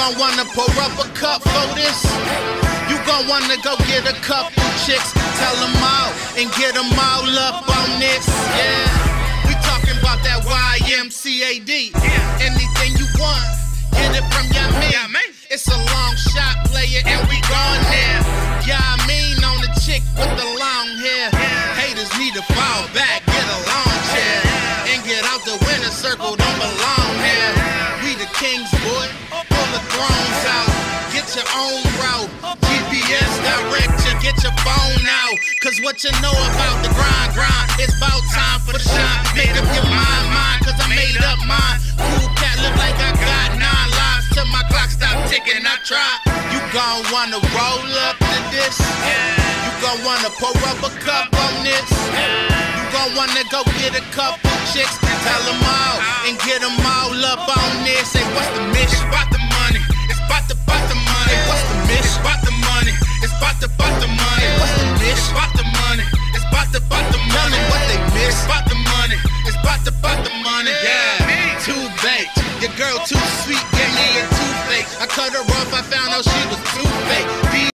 gon' wanna pour up a cup for this. You gon' wanna go get a couple chicks, tell them all, and get them all up on this. Yeah, we talking about that YMCAD. Anything you want, get it from your man. It's a long shot, player, and we gone there. Yeah, I mean on the chick with the long hair. Haters need to fall back, get a lawn chair, and get out the winner circle, don't belong here. We the kings, boy, pull the thrones out. Get your own route, GPS direct you, get your phone out. Cause what you know about the grind, it's about time for the shine. Make up your mind, cause I made up mine. Cool cat, look like I got 9 lives till my clock stop ticking. I try. You gon' wanna roll up to this. You gon' wanna pour up a cup on this. You gon' wanna go get a couple chicks, tell them all, and get them all up on this. Say, what's the mission? About the money. It's about the money. What's the mission? About the money. It's about the money.